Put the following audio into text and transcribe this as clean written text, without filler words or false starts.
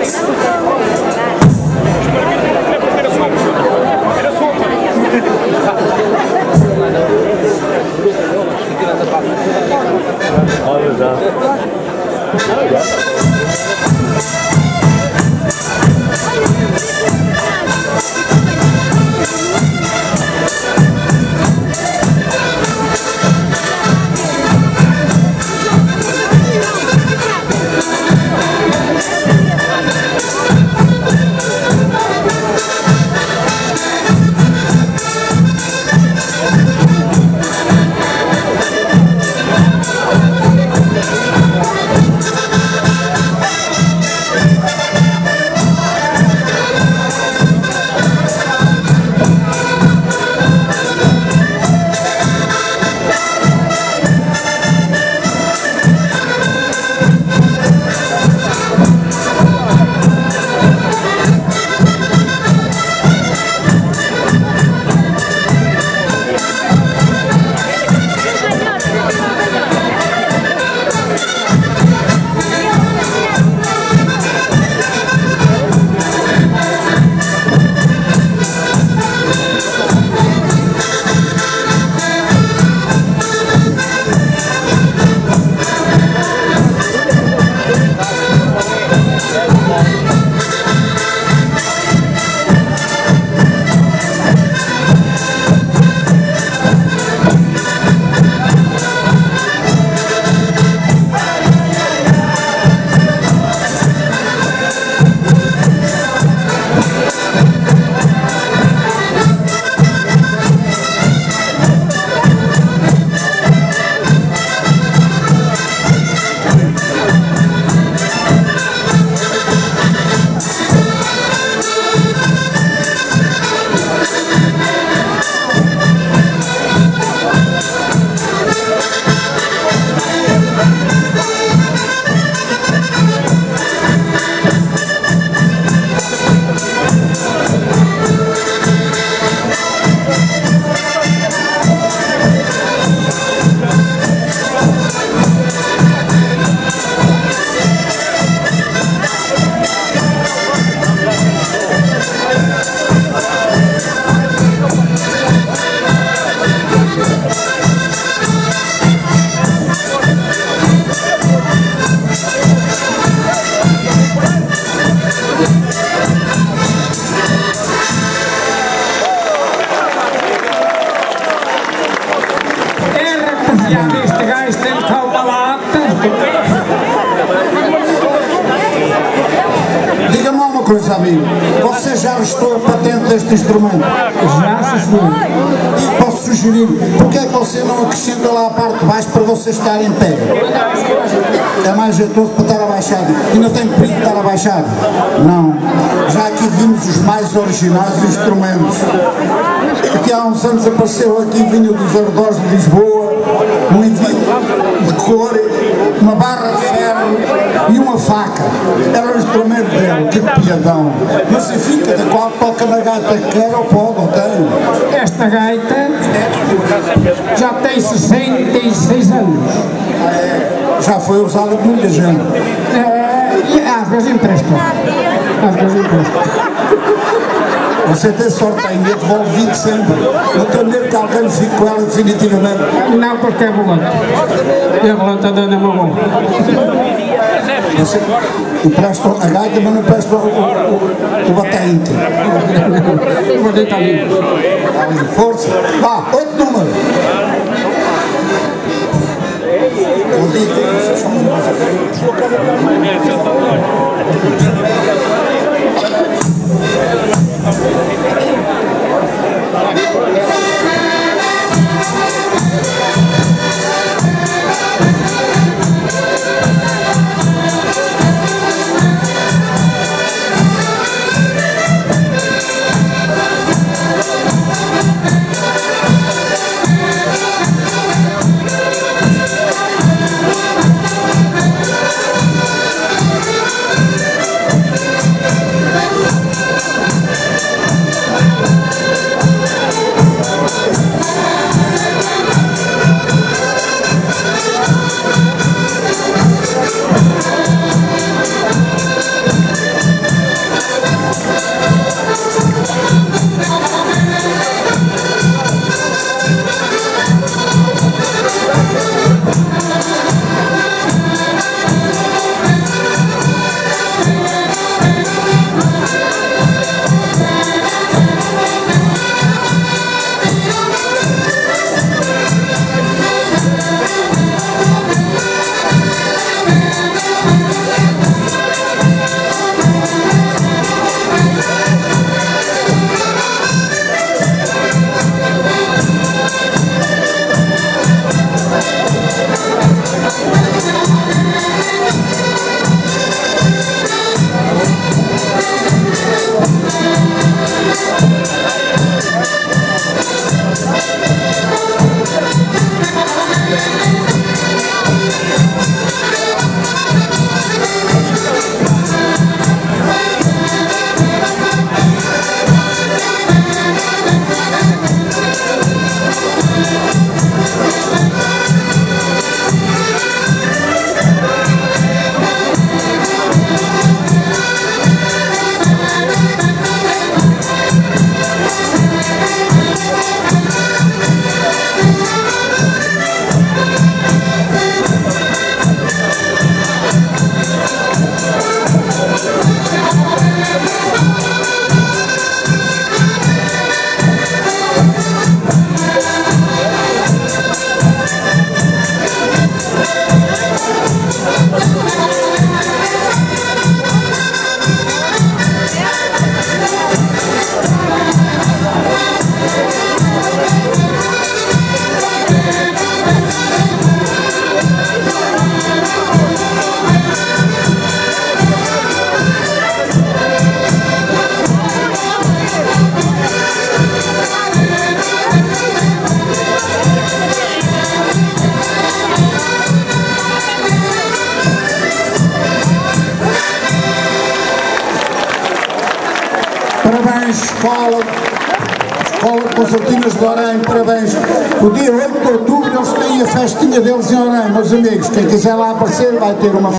Diga-me uma coisa, amigo. Você já restou a patente deste instrumento? Já, sim, senhor. E posso sugerir, porque é que você não acrescenta lá a parte de baixo para você estar em pé? É mais jeitoso para estar abaixado. Ainda tem perigo de estar abaixado? Não. Já aqui vimos os mais originais instrumentos. Aqui há uns anos apareceu aqui, vinha dos arredores de Lisboa, um envio de cor, uma barra de ferro e uma faca. Era o instrumento dele, que piadão. Não se fica de qual toca na gaita que quer ou pode, ou tem. Esta gaita já tem 66 anos. Já foi usada por muita gente. E às vezes empresto. Às vezes empresto. Você tem sorte ainda, devolvido sempre. Não tem medo que alguém fique com ela definitivamente. Não, porque é volante. E a volante anda na mão. Você empresta a gaita, mas não empresta o batente. O batente está ali. Força. Vá, outro número. Parabéns, Escola de Concertinas de Orem, parabéns. O dia 8 de outubro eles têm a festinha deles em Orem, meus amigos. Quem quiser lá aparecer vai ter uma